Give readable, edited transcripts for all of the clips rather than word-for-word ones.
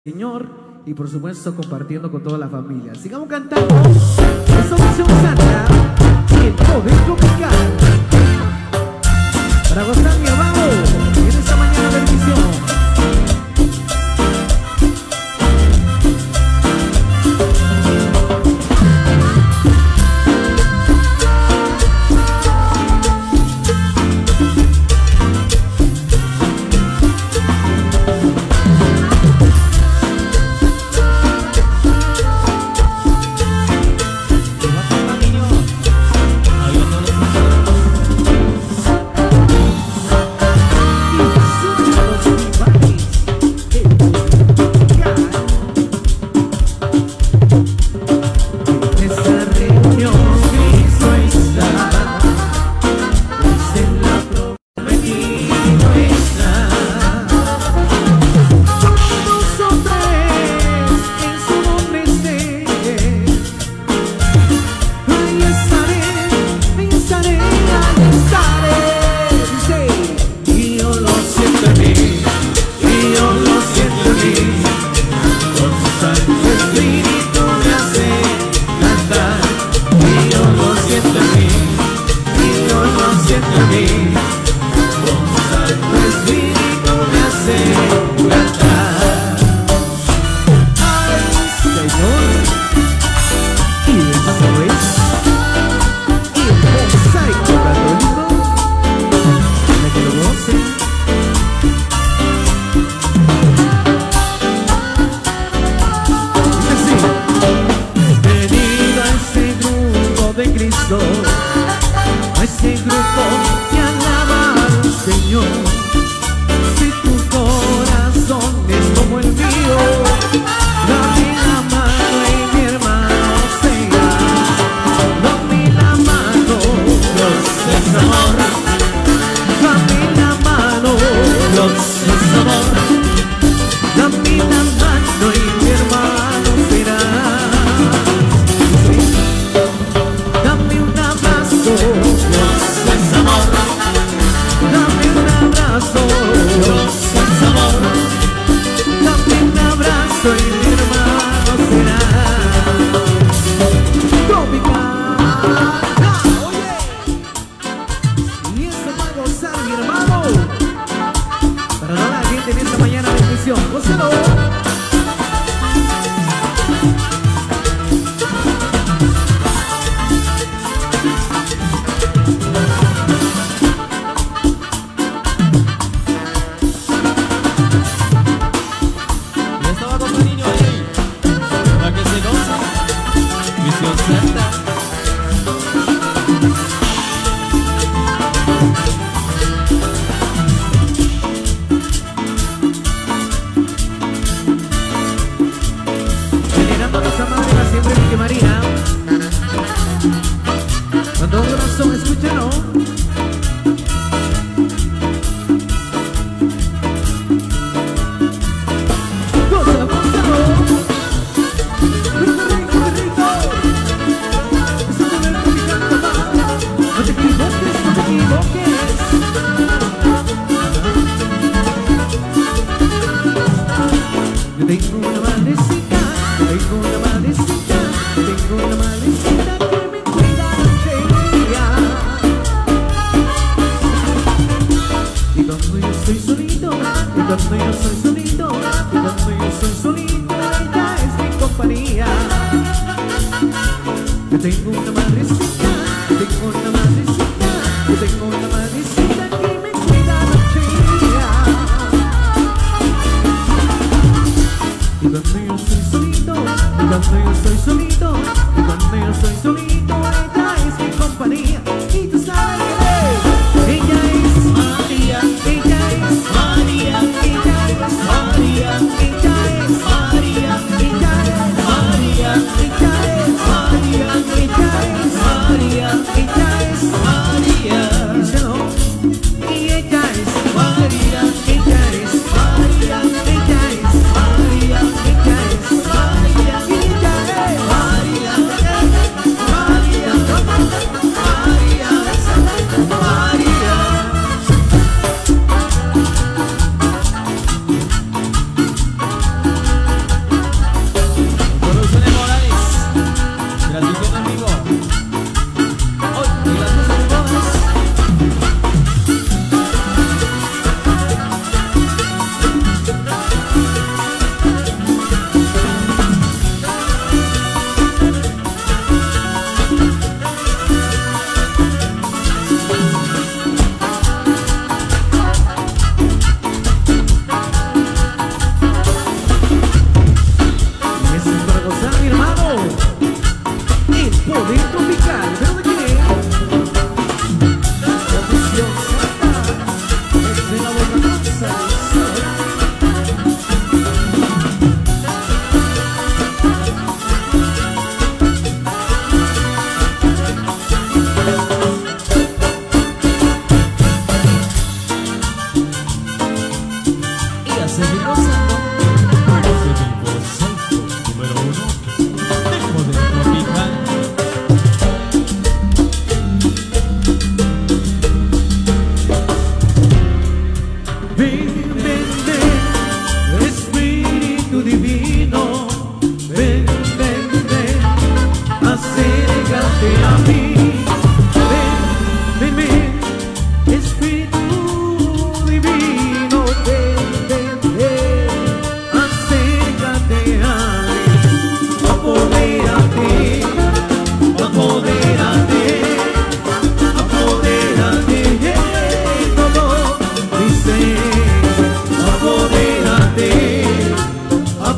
Señor, y por supuesto compartiendo con toda la familia. Sigamos cantando esta canción santa y el joven tropical para gozar mi amado en esta mañana de bendición. A ese grupo que alaba al Señor. Si tu corazón es como el mío, dame la mano y mi hermano será. Dame la mano, Dios es amor. Dame la mano, Dios es amor. Dame la mano y mi hermano será.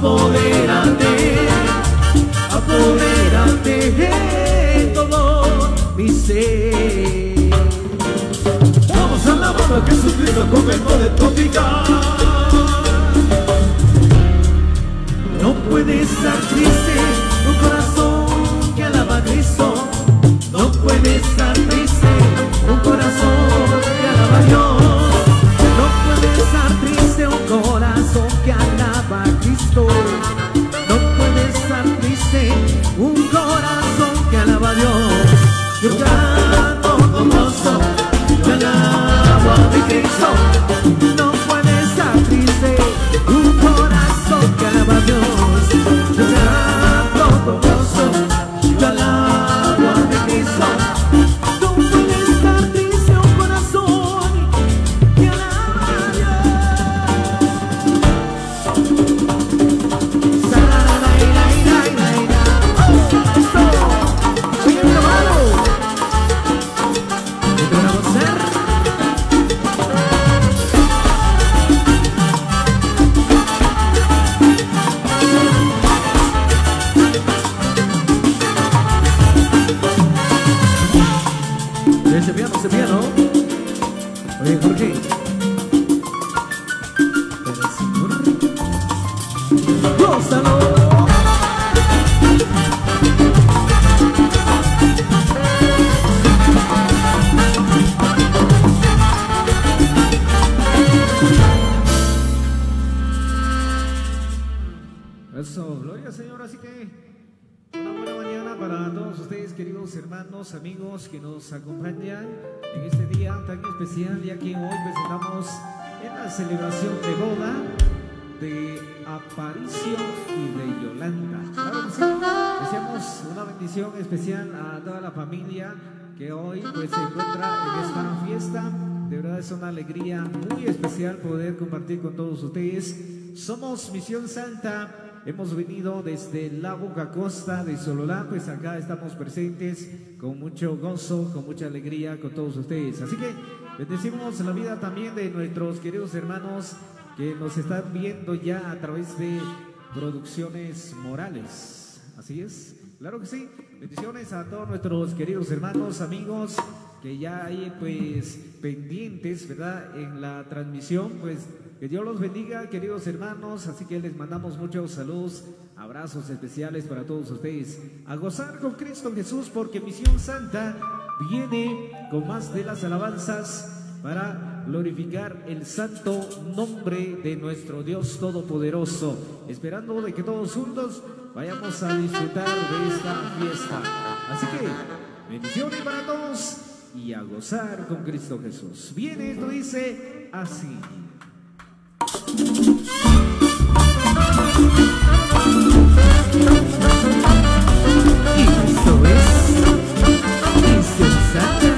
apodérate, apodérate de todo mi ser. Vamos alabando a Jesucristo con el poder tropical. No puede estar triste un corazón que alaba a Cristo. No puede estar triste un corazón que alaba a Dios. No puede estar triste un corazón que alaba a Cristo. No puede estar triste un corazón que alaba a Dios. Yo canto con gozo, yo alabo a mi Cristo. No puede estar triste un corazón que alaba a Dios. Yo canto con gozo, yo alabo a mi Cristo. No puede estar triste un corazón que alaba a ese piano. Oye, Jorge. Pero Señor, gózalo. Eso, gloria al Señor. Así que una buena mañana para todos ustedes, queridos hermanos, amigos que nos acompañan en este día tan especial, ya que hoy presentamos en la celebración de boda de Aparicio y de Yolanda. Claro que sí, deseamos una bendición especial a toda la familia que hoy pues se encuentra en esta fiesta. De verdad es una alegría muy especial poder compartir con todos ustedes. Somos Misión Santa. Hemos venido desde la Boca Costa de Sololá, pues acá estamos presentes con mucho gozo, con mucha alegría con todos ustedes. Así que bendecimos la vida también de nuestros queridos hermanos que nos están viendo ya a través de Producciones Morales. Así es, claro que sí. Bendiciones a todos nuestros queridos hermanos, amigos que ya hay pues pendientes, ¿verdad? En la transmisión, pues que Dios los bendiga, queridos hermanos. Así que les mandamos muchos saludos, abrazos especiales para todos ustedes. A gozar con Cristo Jesús, porque Misión Santa viene con más de las alabanzas para glorificar el santo nombre de nuestro Dios Todopoderoso, esperando de que todos juntos vayamos a disfrutar de esta fiesta. Así que bendiciones para todos y a gozar con Cristo Jesús. Bien, esto dice así. Y esto es Misión Santa.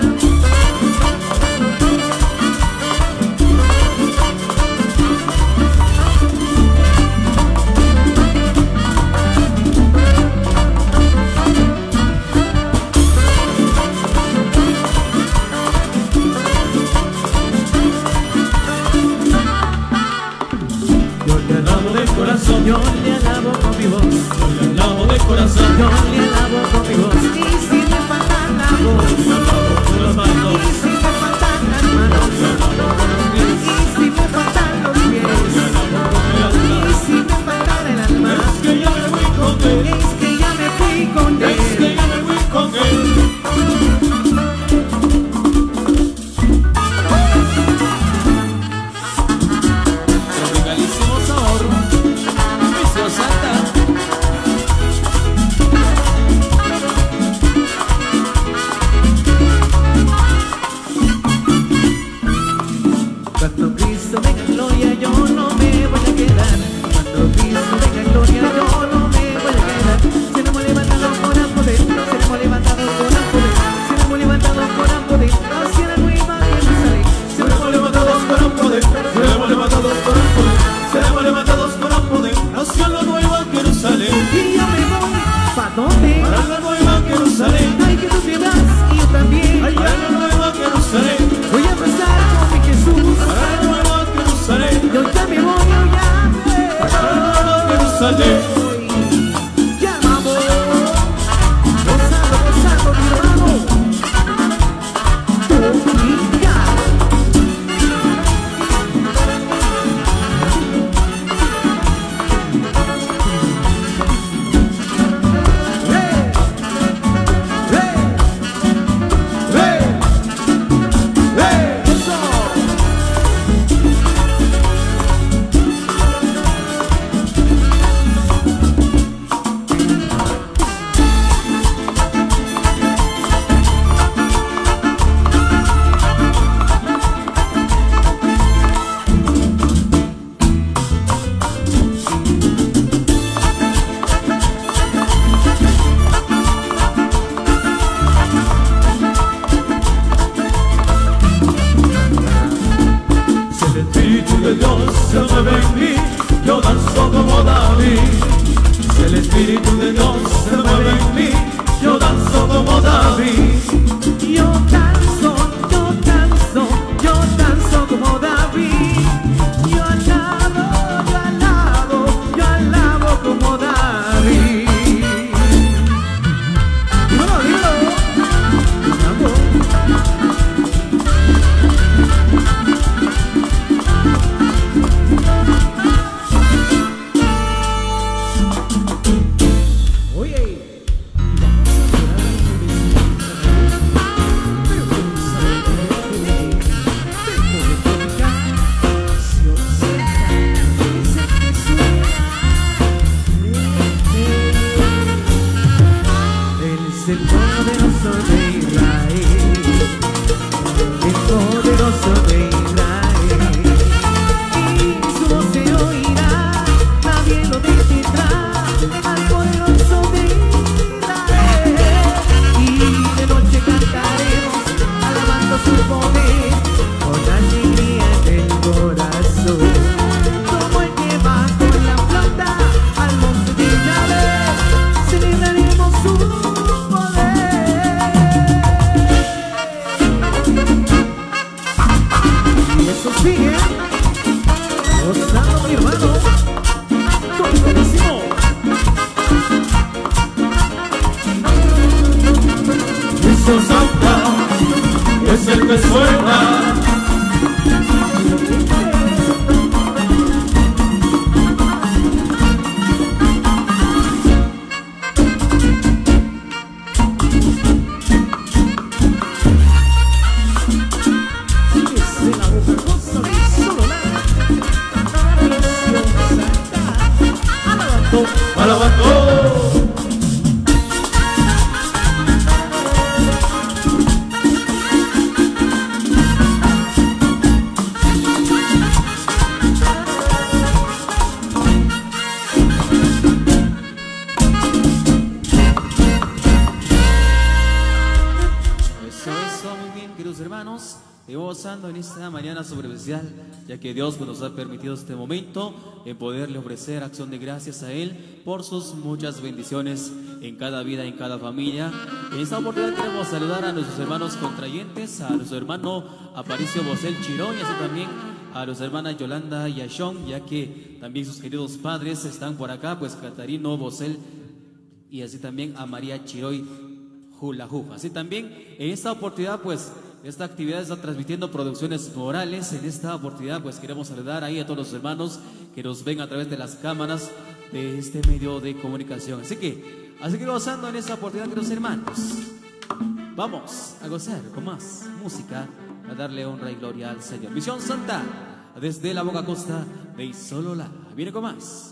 Yo le alabo con mi voz, yo le alabo de corazón, yo le alabo con mi voz. Y si me faltan la voz, yo alabo con las manos. Y si me faltan las manos, yo alabo con los pies. Y si me faltan los pies, yo alabo con el alma. Y si me faltan el alma, es que ya me fui con él. Es que ya me fui con él. Es que ya me fui con él. Tropicalísimo sabor. Santa. Cuando Cristo venga en gloria yo no me voy a quedar. Cuando Cristo venga en gloria yo no me voy a quedar. Seremos levantados con poder, seremos levantados con poder, seremos levantados con poder hacia la nueva Jerusalén. Seremos levantados con poder, seremos levantados con poder, seremos levantados con poder hacia la nueva Jerusalén. Y yo me voy, ¿pa' dónde? Para la nueva Jerusalén. Ay, que tú te vas y yo también. Allá a la nueva Jerusalén. Voy a pasar con mi Jesús. Para la nueva Jerusalén. Yo ya me voy, yo ya me voy. Para la nueva Jerusalén. Ya vamos, gozando, gozando, mi hermano. Y ya. En esta mañana sobre especial, ya que Dios nos ha permitido este momento en poderle ofrecer acción de gracias a Él por sus muchas bendiciones en cada vida, en cada familia. En esta oportunidad queremos saludar a nuestros hermanos contrayentes, a nuestro hermano Aparicio Bosel Chiroy, así también a nuestra hermana Yolanda Yashón, ya que también sus queridos padres están por acá, pues Catarino Bosel, y así también a María Chiroy Julaju. Así también en esta oportunidad, pues esta actividad está transmitiendo Producciones Morales. En esta oportunidad pues queremos saludar ahí a todos los hermanos que nos ven a través de las cámaras de este medio de comunicación. Así que gozando en esta oportunidad, queridos hermanos, vamos a gozar con más música, a darle honra y gloria al Señor. Misión Santa, desde la Boca Costa de Isolola. Viene con más.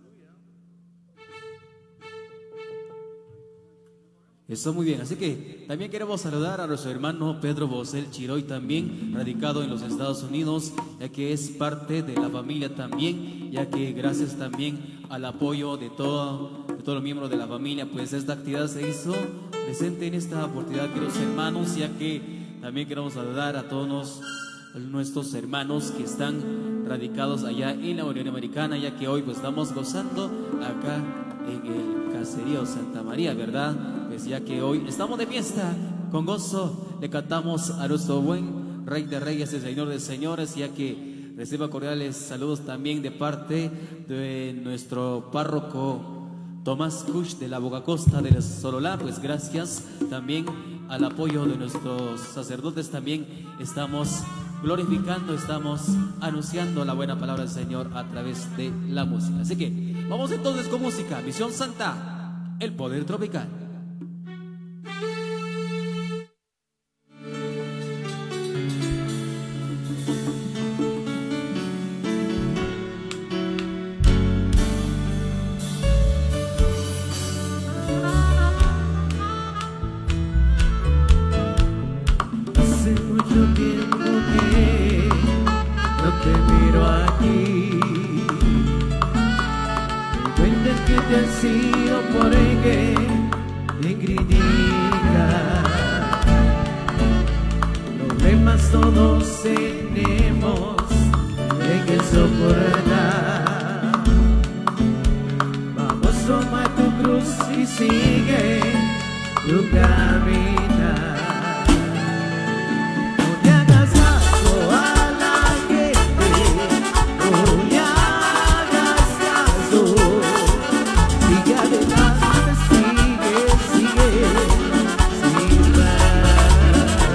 Eso muy bien, así que también queremos saludar a nuestro hermano Pedro Bosel Chiroy, también radicado en los Estados Unidos, ya que es parte de la familia también, ya que gracias también al apoyo de todos los miembros de la familia, pues esta actividad se hizo presente en esta oportunidad, queridos hermanos, ya que también queremos saludar a todos nuestros hermanos que están radicados allá en la Unión Americana, ya que hoy pues estamos gozando acá en el caserío Santa María, ¿verdad? Pues ya que hoy estamos de fiesta, con gozo le cantamos a nuestro buen Rey de Reyes y Señor de Señores, ya que Reciba cordiales saludos también de parte de nuestro párroco Tomás Kush de la Bogacosta de Sololá. Pues gracias también al apoyo de nuestros sacerdotes, también estamos glorificando, estamos anunciando la buena palabra del Señor a través de la música. Así que vamos entonces con música. Misión Santa, el poder tropical. Todos tenemos que soportar. Vamos, toma tu cruz y sigue tu caminar. No te hagas caso a la gente, no le hagas caso. Sigue adelante, sigue, sigue, sin parar.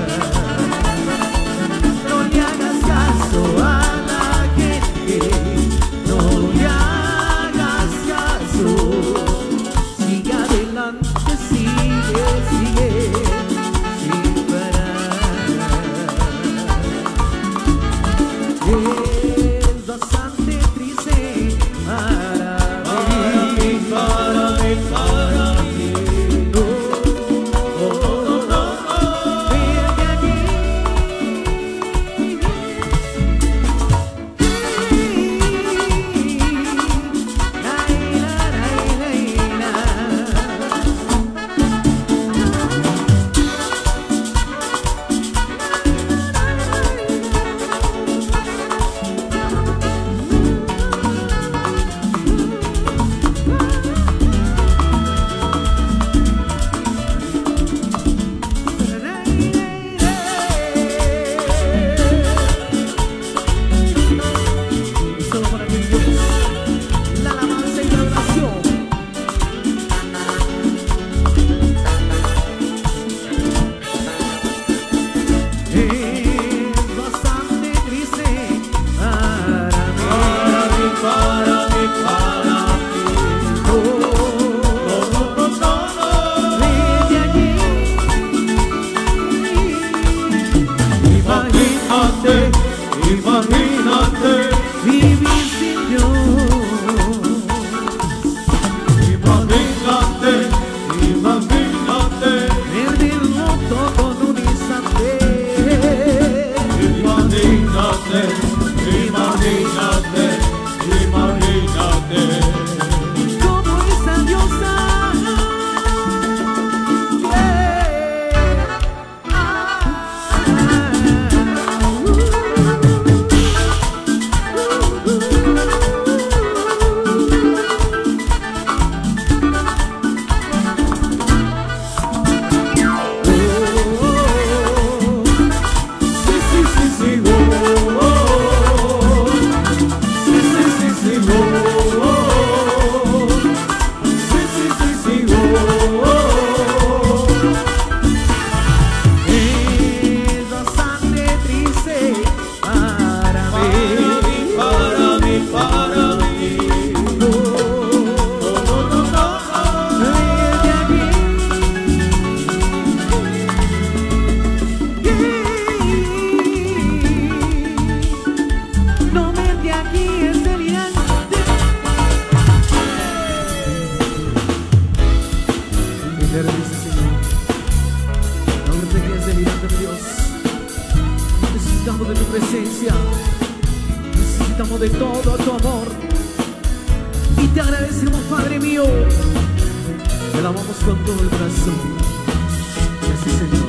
No le hagas caso a la gente, no le hagas caso. Sigue adelante, sigue, sigue, sin parar. Es bastante triste para mí, para mí, para mí. Vete aquí. Solo para ti, Dios, la alabanza y la oración. Es bastante triste para mí, para mí, para mí. Vete aquí. Imagínate, imagínate vivir sin Dios. Imagínate, imagínate perderlo todo en un instante. Imagínate, imagínate, imagínate cómo está Dios. Es bastante triste para mí, para mí, para mí. Vete aquí. No, vete aquí, es delirante. Y le dice, Señor, no te quedes delirante, mi Dios. Necesitamos de tu presencia, necesitamos de todo tu amor. Y te agradecemos, Padre mío. Te alabamos con todo el corazón. Gracias, Señor.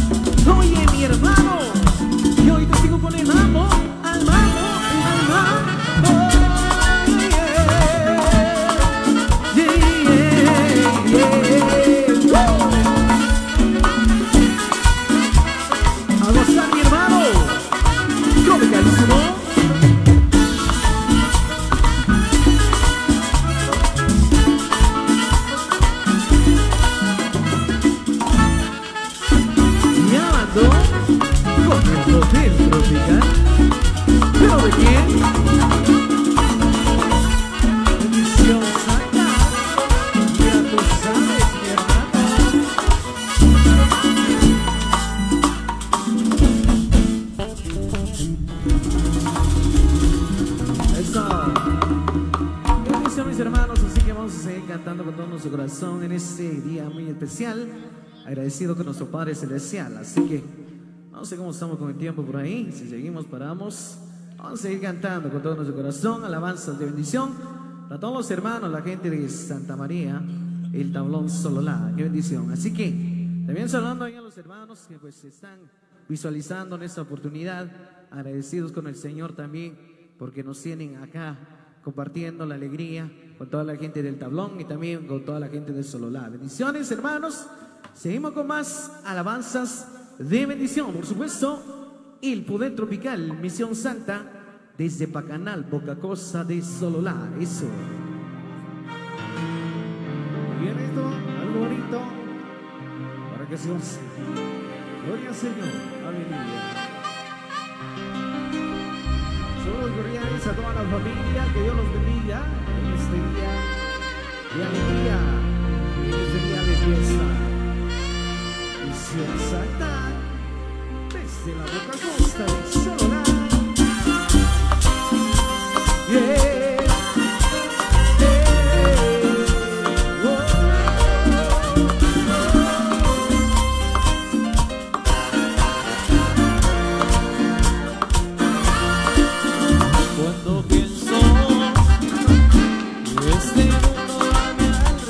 Oye, mi hermano, y hoy te sigo con el mambo, al mambo, al mambo. cantando con todo nuestro corazón en este día muy especial, agradecido con nuestro Padre Celestial. Así que no sé cómo estamos con el tiempo por ahí, si seguimos, paramos. Vamos a seguir cantando con todo nuestro corazón, alabanzas de bendición para todos los hermanos, la gente de Santa María, el Tablón Sololá, qué bendición. Así que también saludando ahí a los hermanos que pues están visualizando en esta oportunidad, agradecidos con el Señor también, porque nos tienen acá compartiendo la alegría con toda la gente del Tablón y también con toda la gente del Sololá. Bendiciones, hermanos. Seguimos con más alabanzas de bendición, por supuesto, el Poder Tropical, Misión Santa, desde Pacanal, Bocacosa de Sololá. Eso. Muy bien, esto, algo bonito, para que se goce. Gloria al Señor, aleluya. Saludos cordiales a toda la familia, que Dios los bendiga en este día de alegría, en este día de fiesta. Misión Santa, desde la Bocacosta de Sololá. Yeah. Cuando pienso que este mundo a mi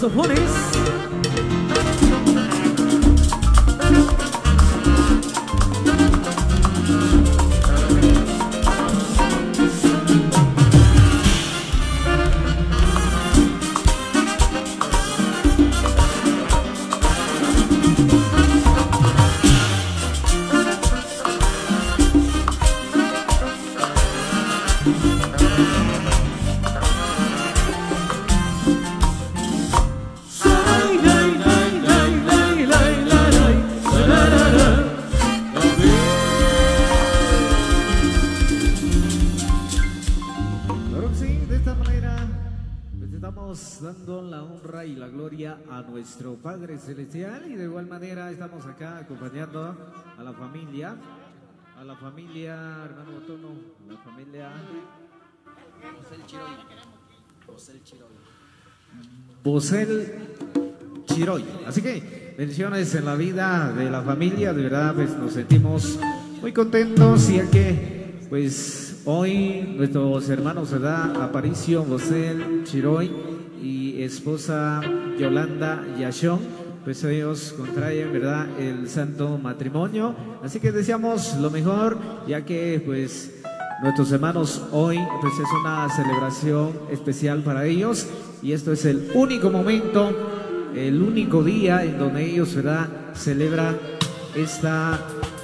saxofones. Dando la honra y la gloria a nuestro Padre Celestial, y de igual manera estamos acá acompañando a la familia, hermano Botono, la familia Bosel Chiroy. Así que bendiciones en la vida de la familia, de verdad pues nos sentimos muy contentos, ya que pues hoy nuestros hermanos, ¿verdad? Aparicio Bosel Chiroy y esposa Yolanda Yashon, pues ellos contraen, ¿verdad?, el santo matrimonio. Así que deseamos lo mejor, ya que pues nuestros hermanos hoy pues es una celebración especial para ellos, y esto es el único momento, el único día en donde ellos, ¿verdad?, celebran esta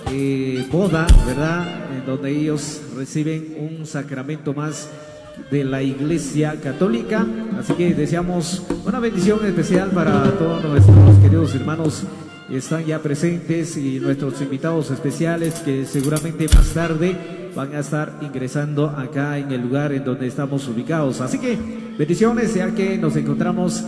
boda, ¿verdad?, en donde ellos reciben un sacramento más de la Iglesia Católica. Así que deseamos una bendición especial para todos nuestros queridos hermanos que están ya presentes y nuestros invitados especiales que seguramente más tarde van a estar ingresando acá en el lugar en donde estamos ubicados. Así que bendiciones, ya que nos encontramos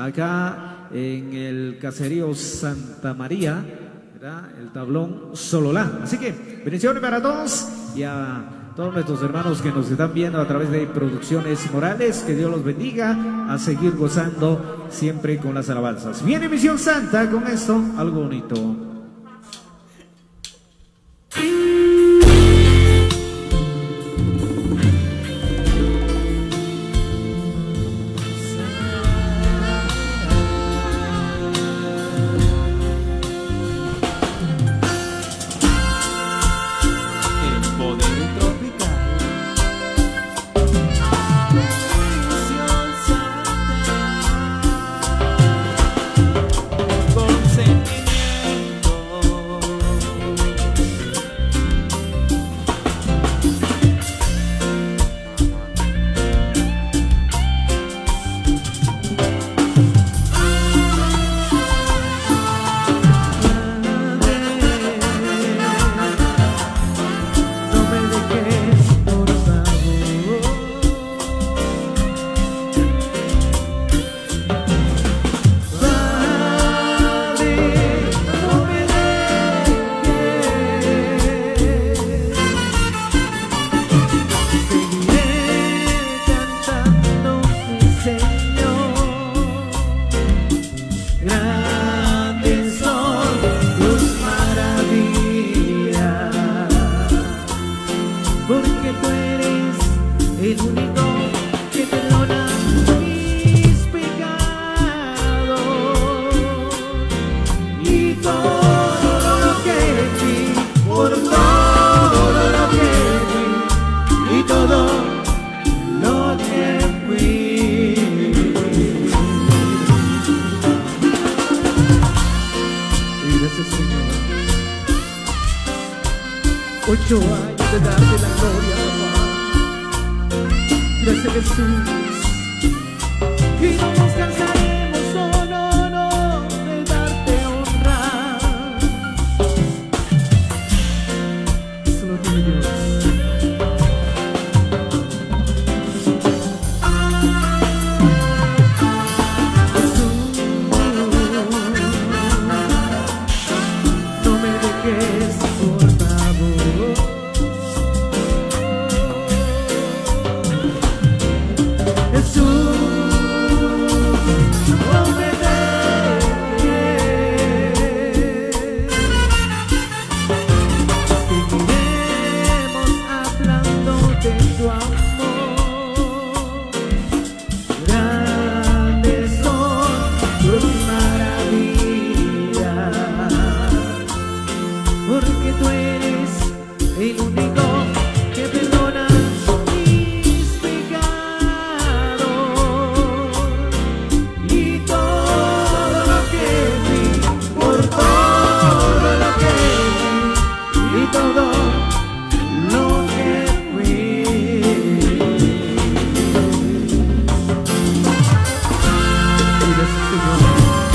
acá en el caserío Santa María, ¿verdad?, el tablón Sololá. Así que bendiciones para todos y a todos nuestros hermanos que nos están viendo a través de Producciones Morales. Que Dios los bendiga, a seguir gozando siempre con las alabanzas. Viene Misión Santa con esto, algo bonito. Jesús. porque tú eres el único que perdona mis pecados. Y todo lo que di, por todo lo que di, y todo lo que fui. Gracias, Señor,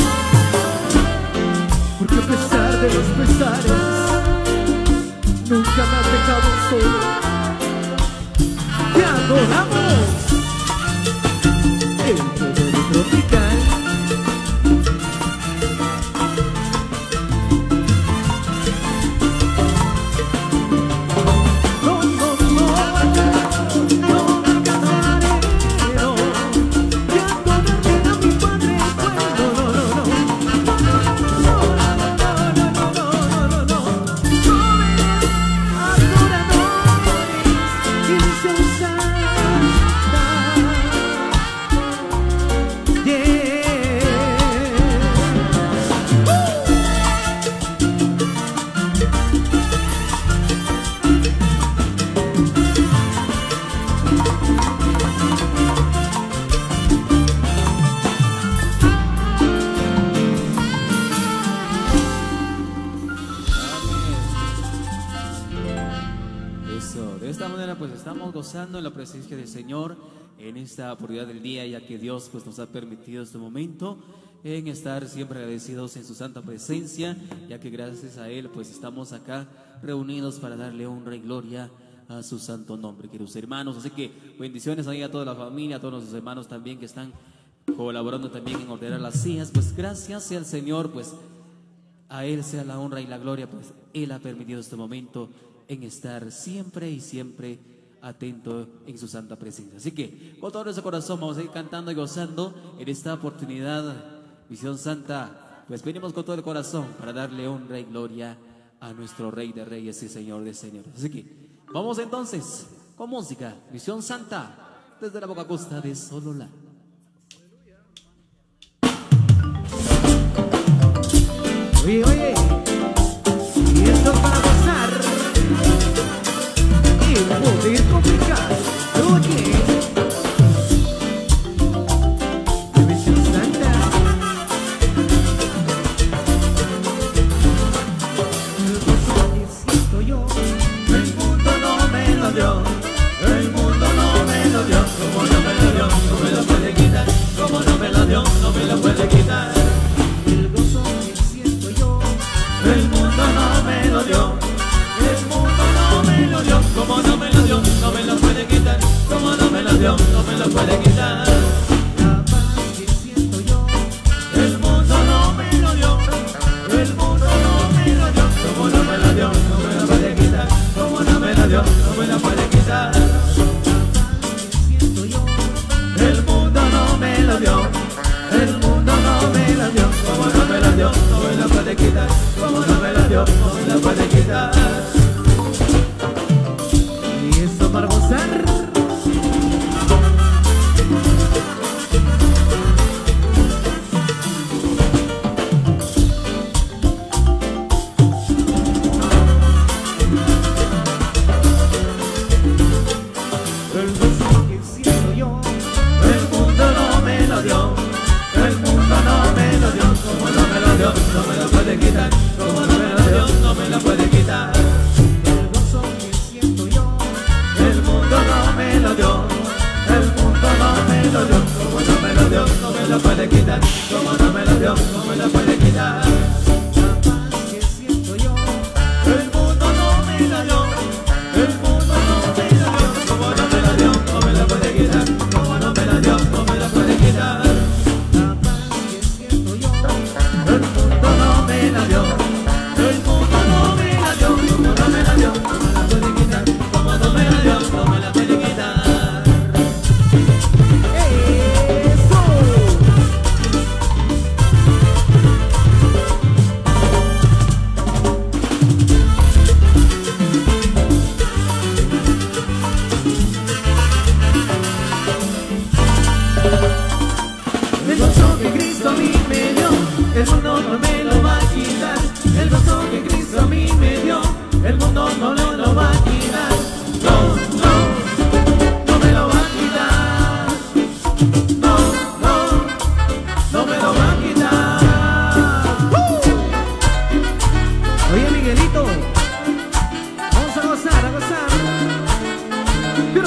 porque a pesar de los pesares nunca me has dejado solo. ¡Te adoramos! El poder tropical. No, no, no, no me cansaré, no, de adorarte a mi Padre bueno. No, no, no, no, no, no, no, no, no, no, no. De esta manera pues estamos gozando en la presencia del Señor en esta oportunidad del día, ya que Dios pues nos ha permitido este momento en estar siempre agradecidos en su santa presencia, ya que gracias a Él pues estamos acá reunidos para darle honra y gloria a su santo nombre, queridos hermanos. Así que bendiciones ahí a toda la familia, a todos nuestros hermanos también que están colaborando también en ordenar las sillas. Pues gracias sea al Señor, pues a Él sea la honra y la gloria, pues Él ha permitido este momento en estar siempre y siempre atento en su santa presencia. Así que con todo nuestro corazón vamos a ir cantando y gozando en esta oportunidad, Visión Santa. Pues venimos con todo el corazón para darle honra y gloria a nuestro Rey de Reyes y Señor de Señores. Así que vamos entonces con música, Visión Santa, desde la Boca Costa de Sololá. Oye, oye, y esto para gozar y poder complicar. Oye, Visión Santa. El gozo que siento yo, el mundo no me lo dio. El mundo no me lo dio. Como no me lo dio, no me lo puede quitar. Como no me lo dio, no me lo puede quitar. El gozo que siento yo, el mundo no me lo dio. El mundo no me lo dio. Como no me lo dio, no me lo puede quitar. Como no me lo dio, no me lo puede quitar. La paz que siento yo, el mundo no me lo dio. El mundo no me lo dio. Como no me lo dio, no me lo puede quitar. Como no me lo dio, no me lo puede quitar. El mundo no me lo dio. El mundo no me lo dio. Como no me lo dio, no me lo puede quitar. Como no me lo dio, no me lo puede quitar. Y esto para gozar.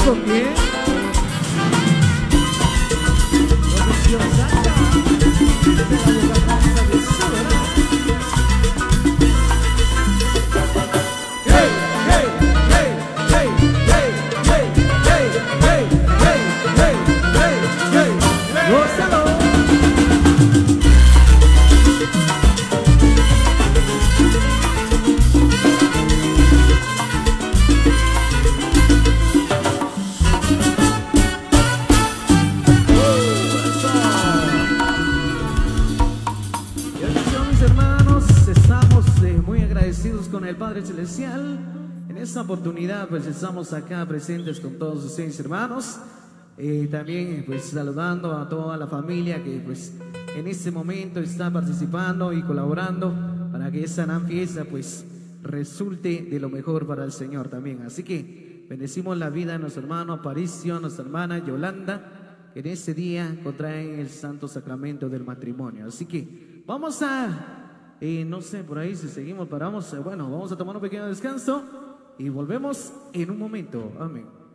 ¿con quién? Conexión Saca, de la Bocarosa de Soberano. Hey, hey, hey, hey, hey, hey, hey, hey, hey, hey, hey, hey, hey. ¡Gózalo! Con el Padre Celestial. En esta oportunidad pues estamos acá presentes con todos ustedes, hermanos, también pues saludando a toda la familia que pues en este momento está participando y colaborando para que esta gran fiesta pues resulte de lo mejor para el Señor también. Así que bendecimos la vida de nuestro hermano Aparicio, nuestra hermana Yolanda, que en este día contraen el santo sacramento del matrimonio. Así que vamos a no sé, por ahí si seguimos, paramos, bueno, vamos a tomar un pequeño descanso y volvemos en un momento. Amén.